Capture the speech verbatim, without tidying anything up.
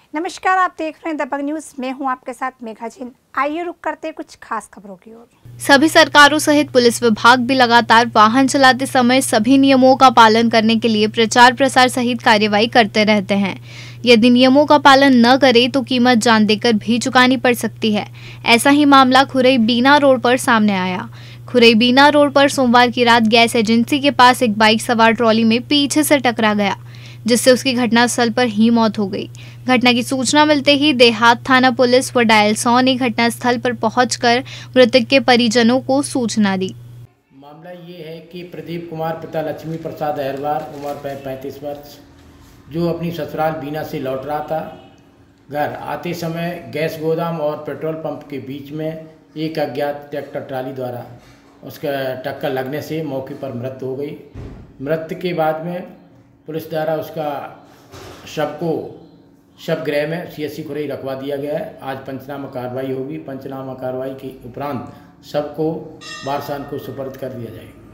नमस्कार, आप देख रहे हैं दबंग न्यूज। मैं हूं आपके साथ मेघा जैन। आइए रुक करते कुछ खास खबरों की ओर। सभी सरकारों सहित पुलिस विभाग भी लगातार वाहन चलाते समय सभी नियमों का पालन करने के लिए प्रचार प्रसार सहित कार्यवाही करते रहते हैं। यदि नियमों का पालन न करे तो कीमत जान देकर भी चुकानी पड़ सकती है। ऐसा ही मामला खुरई बीना रोड पर सामने आया। खुरई बीना रोड पर सोमवार की रात गैस एजेंसी के पास एक बाइक सवार ट्रॉली में पीछे से टकरा गया, जिससे उसकी घटनास्थल पर ही मौत हो गई। घटना की सूचना मिलते ही देहात थाना पुलिस व डायल सौ ने घटनास्थल पर पहुंचकर मृतक के परिजनों को सूचना दी। मामला ये है कि प्रदीप कुमार पिता लक्ष्मी प्रसाद अहरवार, उम्र पैंतीस वर्ष, जो अपनी ससुराल बीना से लौट रहा था। घर आते समय गैस गोदाम और पेट्रोल पंप के बीच में एक अज्ञात ट्रैक्टर ट्राली द्वारा उसका टक्कर लगने से मौके पर मृत्यु हो गई। मृत्यु के बाद में पुलिस द्वारा उसका शव को शव गृह में सी एस सी खुरई रखवा दिया गया है। आज पंचनामा कार्रवाई होगी। पंचनामा कार्रवाई के उपरांत शव को वारसान को सुपर्द कर दिया जाएगा।